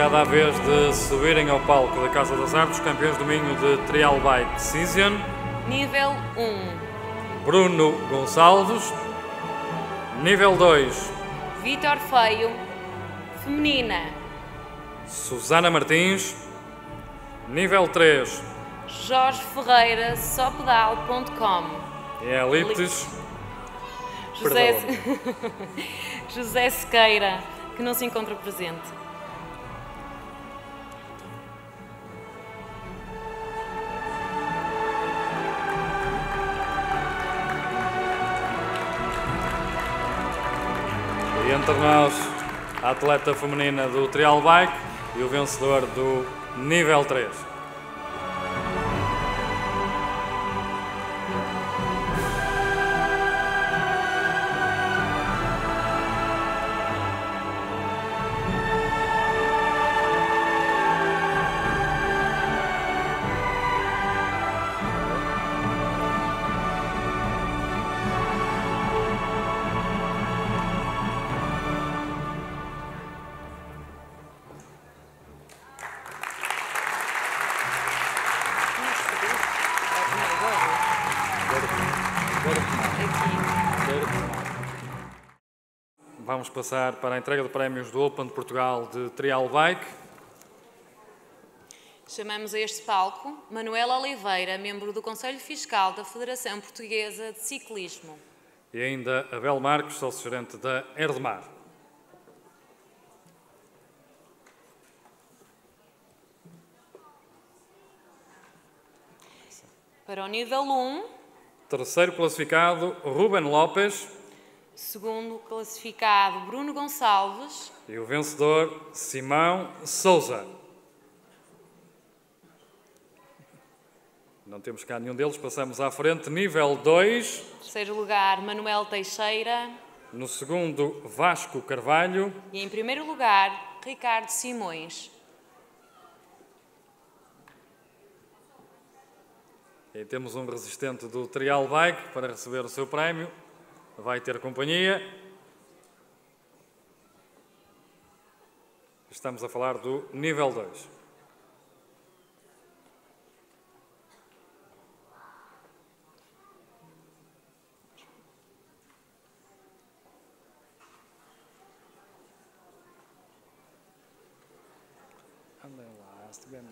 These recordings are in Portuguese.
chegada a vez de subirem ao palco da Casa das Artes, campeões do Minho de Trial Bike Decision. Nível 1. Bruno Gonçalves. Nível 2. Vítor Feio. Feminina. Susana Martins. Nível 3. Jorge Ferreira, sopedal.com. Elites. José Sequeira, que não se encontra presente. E entre nós, a atleta feminina do Trial Bike e o vencedor do nível 3. Vamos passar para a entrega de prémios do Open de Portugal de Trial Bike. Chamamos a este palco Manuela Oliveira, membro do Conselho Fiscal da Federação Portuguesa de Ciclismo. E ainda Abel Marcos, sócio-gerente da Erdemar. Para o nível 1, terceiro classificado, Ruben Lopes. Segundo classificado, Bruno Gonçalves. E o vencedor, Simão Souza. Não temos cá nenhum deles, passamos à frente. Nível 2. Terceiro lugar, Manuel Teixeira. No segundo, Vasco Carvalho. E em primeiro lugar, Ricardo Simões. E temos um resistente do Trial Bike para receber o seu prémio. Vai ter companhia. Estamos a falar do nível 2. Andem lá, se tiver...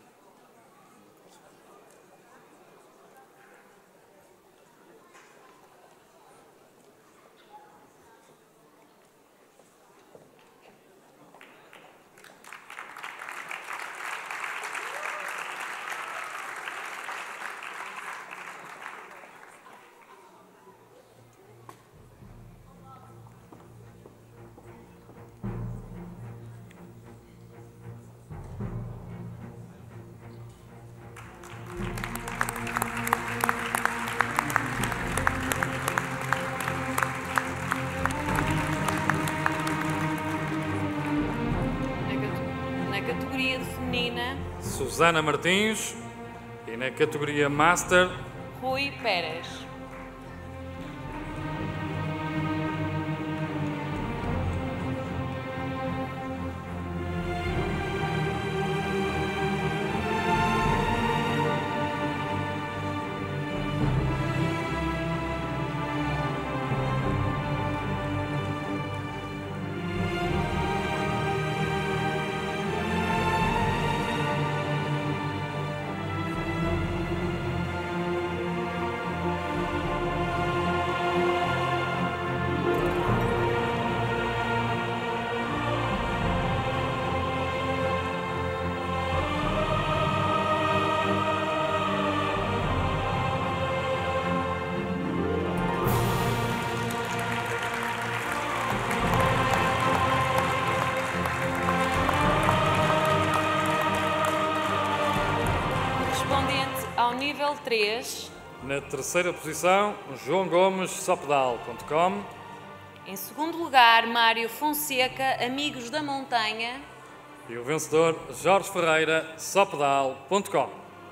Categoria feminina, Susana Martins. E na categoria Master, Rui Pérez. Ao nível 3. Na terceira posição, João Gomes, sopedal.com. Em segundo lugar, Mário Fonseca, Amigos da Montanha. E o vencedor, Jorge Ferreira, sopedal.com.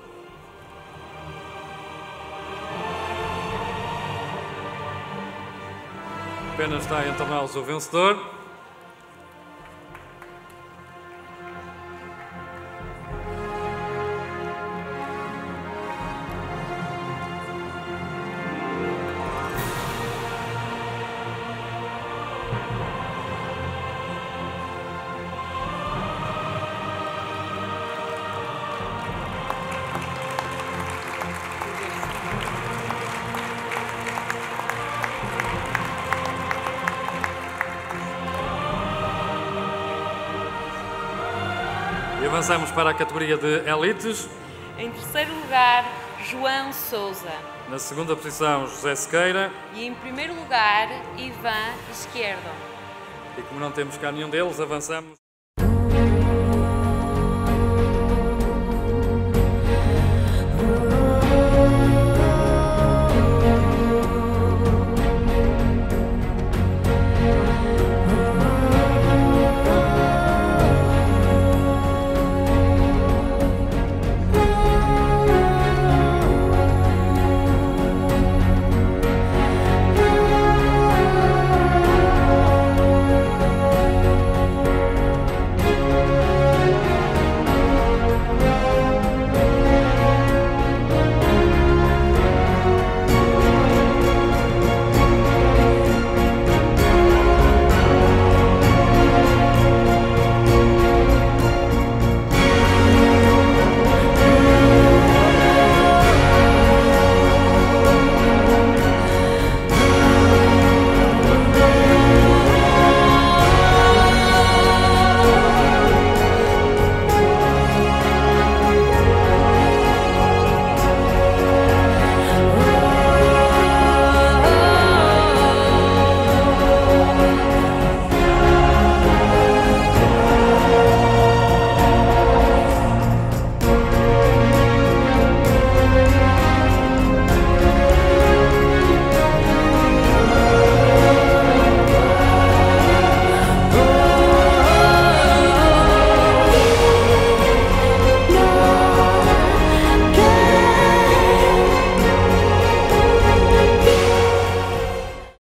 Apenas está entre nós o vencedor. Avançamos para a categoria de elites. Em terceiro lugar, João Sousa. Na segunda posição, José Sequeira. E em primeiro lugar, Ivan Izquierdo. E como não temos cá nenhum deles, avançamos.